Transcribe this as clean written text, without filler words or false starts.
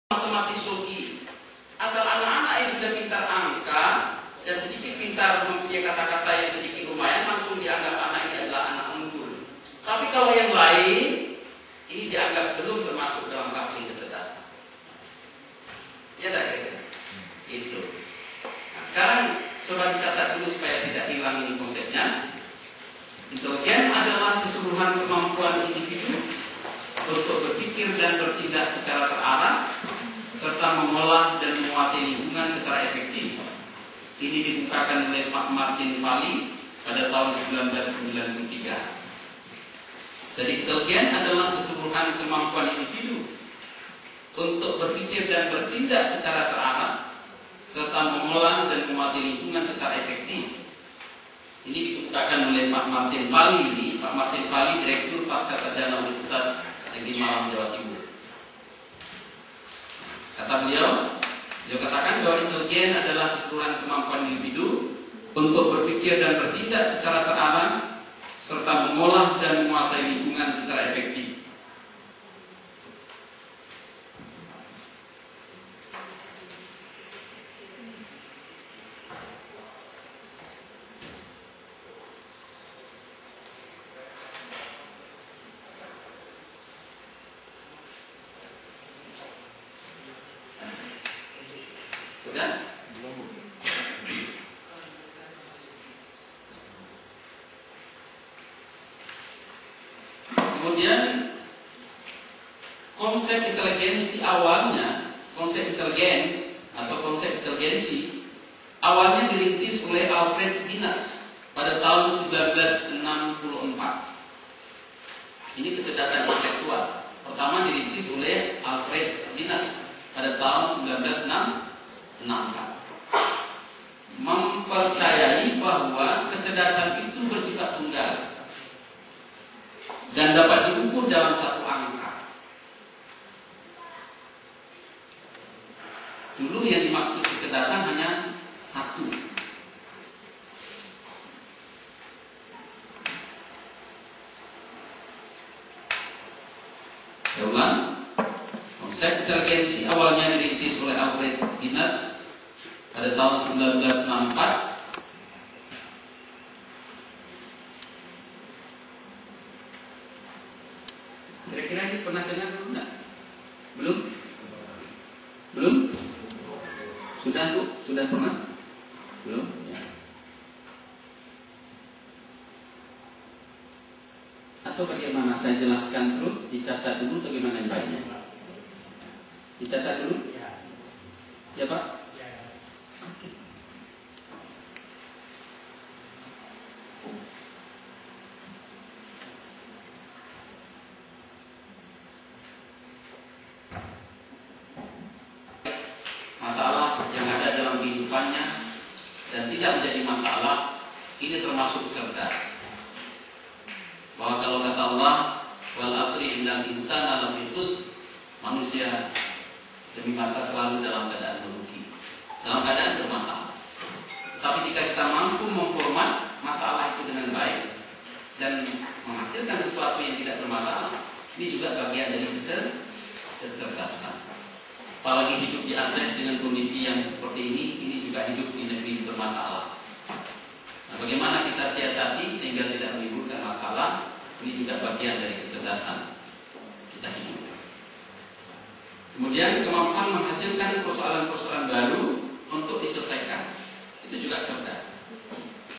matematis logis. Asal anak-anak yang sudah pintar angka dan sedikit pintar mempunyai kata-kata yang sedikit lumayan, langsung dianggap anak ini adalah anak unggul. Tapi kalau yang lain, ini dianggap belum termasuk dalam kategori kecerdasan. Ya tak kira-kira? Itu. Nah, sekarang coba dicatat dulu supaya tidak hilang ini konsepnya. Intelijen adalah keseluruhan kemampuan individu untuk berpikir dan bertindak secara terarah serta mengolah dan menguasai lingkungan secara efektif. Ini dikemukakan oleh Pak Martin Pali pada tahun 1993. Jadi intelijen adalah keseluruhan kemampuan individu untuk berpikir dan bertindak secara terarah serta mengolah dan menguasai lingkungan secara efektif. Ini dikemukakan oleh Pak Martin Pali ini. Pak Martin Pali, Direktur Pascasarjana Universitas Negeri Malang, Jawa Timur. Kata beliau katakan bahwa intelijen adalah keseluruhan kemampuan individu untuk berpikir dan bertindak secara terarah serta mengolah dan menguasai lingkungan secara efektif. Kemudian konsep inteligensi awalnya, konsep inteligens atau konsep inteligensi awalnya dirintis oleh Alfred Binet pada tahun 1964. Ini kecerdasan intelektual. Pertama dirintis oleh Alfred Binet pada tahun 1964. Mempercayai bahwa kecerdasan itu bersifat tunggal dan dapat diukur dalam satu angka. Dulu yang dimaksud kecerdasan hanya satu. Saya ulang. Konsep inteligensi awalnya dirintis oleh Alfred Binet pada tahun 1964. Kira-kira ini pernah dengar belum? Enggak? Belum? Belum? Sudah Bu? Sudah pernah? Belum? Ya. Atau bagaimana saya jelaskan terus, dicatat dulu atau gimana yang baiknya? Dicatat dulu? Ya Pak? Oke. Masalah yang ada dalam kehidupannya dan tidak menjadi masalah, ini termasuk cerdas. Bahwa kalau kata Allah, wal asri innal insana lafi khusr, manusia demi masa selalu dalam keadaan merugi, dalam keadaan bermasalah. Tapi jika kita mampu memformat masalah itu dengan baik dan menghasilkan sesuatu yang tidak bermasalah, ini juga bagian dari kecerdasan. Apalagi hidup di Aceh dengan kondisi yang seperti ini juga hidup di negeri bermasalah. Nah, bagaimana kita siasati sehingga tidak menimbulkan masalah, ini juga bagian dari kecerdasan kita hidup. Kemudian kemampuan menghasilkan persoalan-persoalan baru untuk diselesaikan, itu juga cerdas.